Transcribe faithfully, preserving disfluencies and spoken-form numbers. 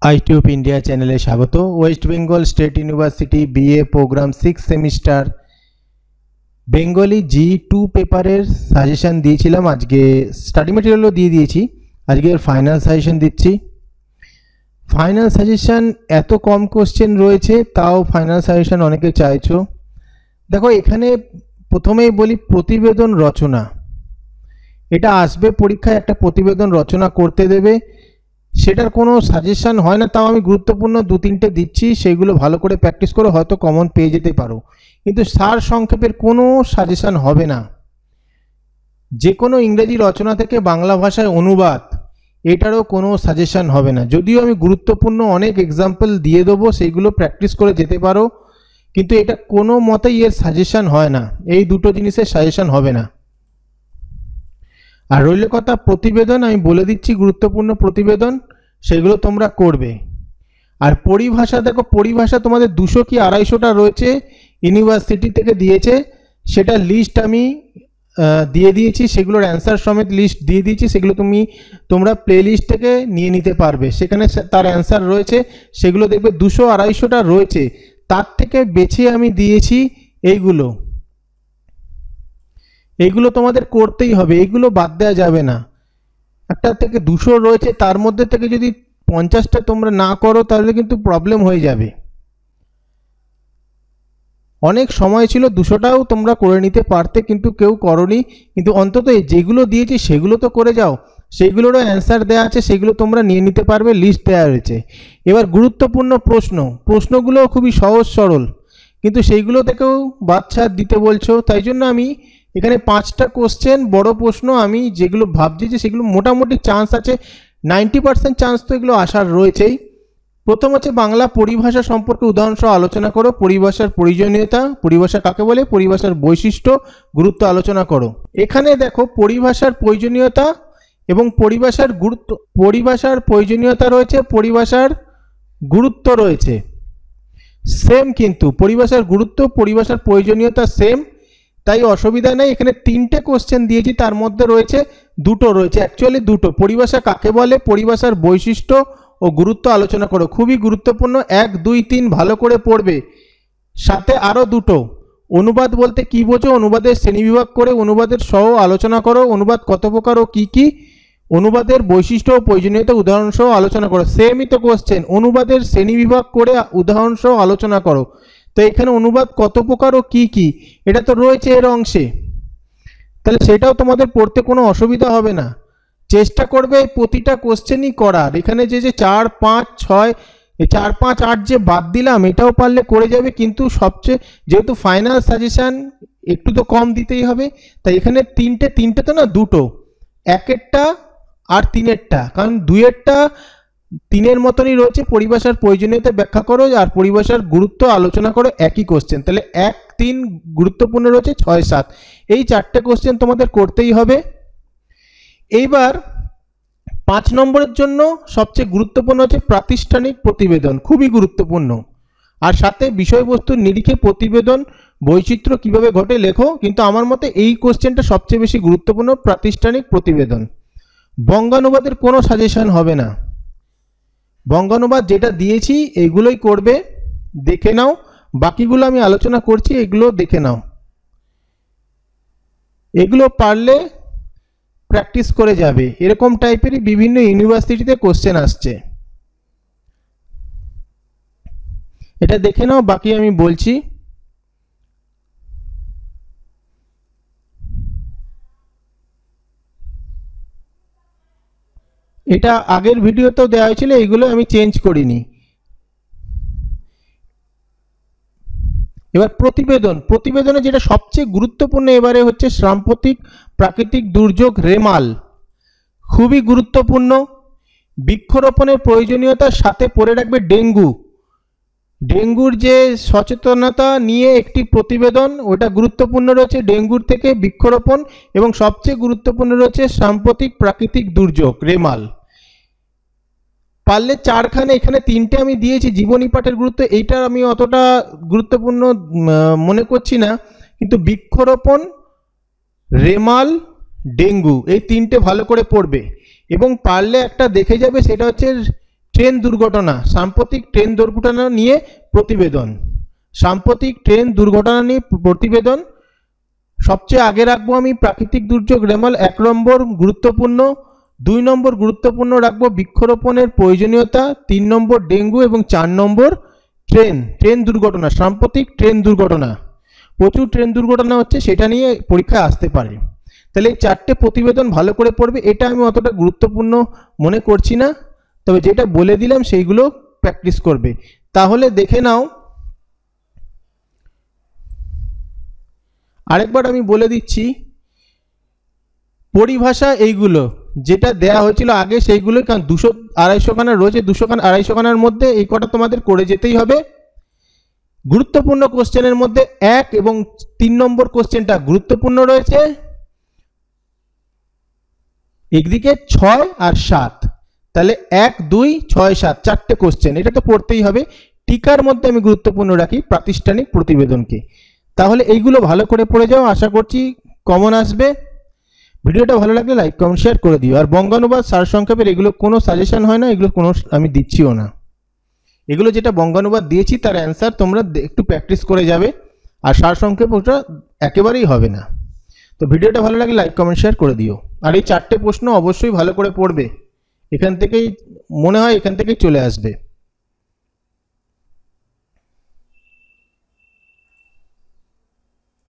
आईट्यूब India चैनले स्वागत। West Bengal state university BA programme six semester Bengali G two पेपारेर साजेशन दिएछिलाम। आज के स्टाडी मटेरियलও দিয়ে দিয়েছি। আজকে ফাইনাল সাজেশন দিচ্ছি। ফাইনাল সাজেশন এত কম কোশ্চেন রয়েছে, তাও ফাইনাল সাজেশন অনেকে চাইছো। দেখো এখানে প্রথমেই বলি প্রতিবেদন রচনা, এটা আসবে পরীক্ষায়, একটা প্রতিবেদন রচনা করতে দেবে, সেটার কোনো সাজেশন হয় না। তাও আমি গুরুত্বপূর্ণ দু তিনটে দিচ্ছি, সেইগুলো ভালো করে প্র্যাকটিস করে হয়তো কমন পেয়ে যেতে পারো, কিন্তু সার সংক্ষেপের কোনো সাজেশন হবে না। যে কোনো ইংরেজি রচনা থেকে বাংলা ভাষায় অনুবাদ, এটারও কোনো সাজেশন হবে না। যদিও আমি গুরুত্বপূর্ণ অনেক এক্সাম্পল দিয়ে দেবো, সেইগুলো প্র্যাকটিস করে যেতে পারো, কিন্তু এটা কোনো মতেই এর সাজেশন হয় না। এই দুটো জিনিসের সাজেশন হবে না। আর রইল কথা প্রতিবেদন, আমি বলে দিচ্ছি গুরুত্বপূর্ণ প্রতিবেদন, সেগুলো তোমরা করবে। আর পরিভাষা, দেখো পরিভাষা তোমাদের দুশো কি আড়াইশোটা রয়েছে, ইউনিভার্সিটি থেকে দিয়েছে, সেটা লিস্ট আমি দিয়ে দিয়েছি, সেগুলোর অ্যান্সার সমেত লিস্ট দিয়ে দিয়েছি, সেগুলো তুমি তোমরা প্লে লিস্ট থেকে নিয়ে নিতে পারবে। সেখানে তার অ্যান্সার রয়েছে, সেগুলো দেখবে দুশো আড়াইশোটা রয়েছে, তার থেকে বেছে আমি দিয়েছি এইগুলো। এইগুলো তোমাদের করতেই হবে, এইগুলো বাদ দেওয়া যাবে না। একটা থেকে দুশো রয়েছে, তার মধ্যে থেকে যদি পঞ্চাশটা তোমরা না করো তাহলে কিন্তু প্রবলেম হয়ে যাবে। অনেক সময় ছিল দুশোটাও তোমরা করে নিতে পারতে, কিন্তু কেউ করনি। কিন্তু অন্তত যেগুলো দিয়েছি সেগুলো তো করে যাও, সেগুলোরও অ্যান্সার দেওয়া আছে, সেগুলো তোমরা নিয়ে নিতে পারবে, লিস্ট দেওয়া রয়েছে। এবার গুরুত্বপূর্ণ প্রশ্ন, প্রশ্নগুলো খুবই সহজ সরল, কিন্তু সেইগুলো থেকেও বাচ্চা দিতে বলছো, তাই জন্য আমি এখানে পাঁচটা কোশ্চেন বড় প্রশ্ন আমি যেগুলো ভাবছি যে সেগুলো মোটামুটি চান্স আছে, নাইনটি পার্সেন্ট চান্স তো এগুলো আসার রয়েছেই। প্রথম হচ্ছে বাংলা পরিভাষা সম্পর্কে উদাহরণ সহ আলোচনা করো। পরিভাষার প্রয়োজনীয়তা, পরিভাষা কাকে বলে, পরিভাষার বৈশিষ্ট্য, গুরুত্ব আলোচনা করো। এখানে দেখো পরিভাষার প্রয়োজনীয়তা এবং পরিভাষার গুরুত্ব, পরিভাষার প্রয়োজনীয়তা রয়েছে, পরিভাষার গুরুত্ব রয়েছে, সেম কিন্তু পরিভাষার গুরুত্ব পরিভাষার প্রয়োজনীয়তা সেম, তাই অসুবিধা নেই। এখানে তিনটে কোশ্চেন দিয়েছি, তার মধ্যে রয়েছে দুটো রয়েছে, অ্যাকচুয়ালি দুটো। পরিভাষা কাকে বলে, পরিভাষার বৈশিষ্ট্য ও গুরুত্ব আলোচনা করো, খুবই গুরুত্বপূর্ণ। এক দুই তিন ভালো করে পড়বে। সাথে আরও দুটো, অনুবাদ বলতে কি বোঝো, অনুবাদের শ্রেণীবিভাগ করে অনুবাদের সহ আলোচনা করো। অনুবাদ কত প্রকার ও কি কি, অনুবাদের বৈশিষ্ট্য ও প্রয়োজনীয়তা উদাহরণ সহ আলোচনা করো। সেমই তো কোশ্চেন, অনুবাদের শ্রেণীবিভাগ করে উদাহরণ সহ আলোচনা করো। তো এখানে অনুবাদ কত প্রকার ও কি কি, এটা তো রয়েছে এর অংশে, তাহলে সেটাও তোমাদের পড়তে কোনো অসুবিধা হবে না। চেষ্টা করবে প্রতিটা কোশ্চেনই করার। এখানে যে যে চার পাঁচ ছয়, এই চার পাঁচ আট যে বাদ দিলাম, এটাও পারলে করে যাবে, কিন্তু সবচেয়ে যেহেতু ফাইনাল সাজেশন একটু তো কম দিতেই হবে, তাই এখানে তিনটে, তিনটে তো না দুটো, একেরটা আর তিনেরটা, কারণ দুইয়েরটা তিনের মতনই রয়েছে। পরিভাষার প্রয়োজনীয়তা ব্যাখ্যা করো আর পরিভাষার গুরুত্ব আলোচনা করো, একই কোশ্চেন। তাহলে এক তিন গুরুত্বপূর্ণ রয়েছে, ছয় সাত, এই চারটে কোশ্চেন তোমাদের করতেই হবে। এইবার পাঁচ নম্বরের জন্য সবচেয়ে গুরুত্বপূর্ণ হচ্ছে প্রাতিষ্ঠানিক প্রতিবেদন, খুবই গুরুত্বপূর্ণ। আর সাথে বিষয়বস্তুর নিরিখে প্রতিবেদন বৈচিত্র্য কিভাবে ঘটে লেখো, কিন্তু আমার মতে এই কোশ্চেনটা সবচেয়ে বেশি গুরুত্বপূর্ণ, প্রাতিষ্ঠানিক প্রতিবেদন। বঙ্গানুবাদের কোনো সাজেশন হবে না, বঙ্গানুবাদ যেটা দিয়েছি এইগুলোই করবে, দেখে নাও। বাকিগুলো আমি আলোচনা করছি, এগুলো দেখে নাও, এগুলো পারলে প্র্যাকটিস করে যাবে। এরকম টাইপেরই বিভিন্ন ইউনিভার্সিটিতে কোশ্চেন আসছে, এটা দেখে নাও, বাকি আমি বলছি। এটা আগের ভিডিওতেও দেওয়া হয়েছিল, এইগুলো আমি চেঞ্জ করিনি। এবার প্রতিবেদন, প্রতিবেদনে যেটা সবচেয়ে গুরুত্বপূর্ণ এবারে হচ্ছে সাম্প্রতিক প্রাকৃতিক দুর্যোগ রেমাল, খুবই গুরুত্বপূর্ণ। বৃক্ষরোপণের প্রয়োজনীয়তার সাথে পড়ে রাখবে ডেঙ্গু, ডেঙ্গুর যে সচেতনতা নিয়ে একটি প্রতিবেদন, ওটা গুরুত্বপূর্ণ রয়েছে, ডেঙ্গুর থেকে বৃক্ষরোপণ, এবং সবচেয়ে গুরুত্বপূর্ণ রয়েছে সাম্প্রতিক প্রাকৃতিক দুর্যোগ রেমাল। পারলে চারখানে, এখানে তিনটে আমি দিয়েছি। জীবনী পাঠের গুরুত্ব, এইটা আমি অতটা গুরুত্বপূর্ণ মনে করছি না, কিন্তু বৃক্ষরোপণ, রেমাল, ডেঙ্গু, এই তিনটে ভালো করে পড়বে। এবং পারলে একটা দেখে যাবে, সেটা হচ্ছে ট্রেন দুর্ঘটনা, সাম্প্রতিক ট্রেন দুর্ঘটনা নিয়ে প্রতিবেদন, সাম্প্রতিক ট্রেন দুর্ঘটনা নিয়ে প্রতিবেদন। সবচেয়ে আগে রাখবো আমি প্রাকৃতিক দুর্যোগ রেমাল, এক নম্বর গুরুত্বপূর্ণ। দুই নম্বর গুরুত্বপূর্ণ রাখবো বৃক্ষরোপণের প্রয়োজনীয়তা, তিন নম্বর ডেঙ্গু এবং চার নম্বর ট্রেন ট্রেন দুর্ঘটনা, সাম্প্রতিক ট্রেন দুর্ঘটনা। প্রচুর ট্রেন দুর্ঘটনা হচ্ছে, সেটা নিয়ে পরীক্ষায় আসতে পারে। তাহলে এই চারটে প্রতিবেদন ভালো করে পড়বে। এটা আমি অতটা গুরুত্বপূর্ণ মনে করছি না, তবে যেটা বলে দিলাম সেইগুলো প্র্যাকটিস করবে। তাহলে দেখে নাও, আরেকবার আমি বলে দিচ্ছি পরিভাষা, এইগুলো যেটা দেয়া হয়েছিল আগে সেইগুলো, কারণ দুশো আড়াইশো খানা রয়েছে, দুশো খানা আড়াইশো খানার মধ্যে এই কটা তোমাদের করে যেতেই হবে। গুরুত্বপূর্ণ কোশ্চেনের মধ্যে এক এবং তিন নম্বর কোশ্চেনটা গুরুত্বপূর্ণ রয়েছে, একদিকে ছয় আর সাত, তাহলে এক দুই ছয় সাত চারটে কোশ্চেন, এটা তো পড়তেই হবে। টিকার মধ্যে আমি গুরুত্বপূর্ণ রাখি প্রাতিষ্ঠানিক প্রতিবেদনকে। তাহলে এইগুলো ভালো করে পড়ে যাও, আশা করছি কমন আসবে। ভিডিওটা ভালো লাগলে লাইক কমেন্ট শেয়ার করে দিও। আর বঙ্গানুবাদ সারসংক্ষেপের এগুলো কোনো সাজেশন হয় না, এগুলো কোনো আমি দিচ্ছিও না। এগুলো যেটা বঙ্গানুবাদ দিয়েছি তার অ্যান্সার তোমরা একটু প্র্যাকটিস করে যাবে, আর সারসংক্ষেপ ওটা একেবারেই হবে না। তো ভিডিওটা ভালো লাগলে লাইক কমেন্ট শেয়ার করে দিও। আর এই চারটে প্রশ্ন অবশ্যই ভালো করে পড়বে, এখান থেকেই মনে হয় এখান থেকেই চলে আসবে।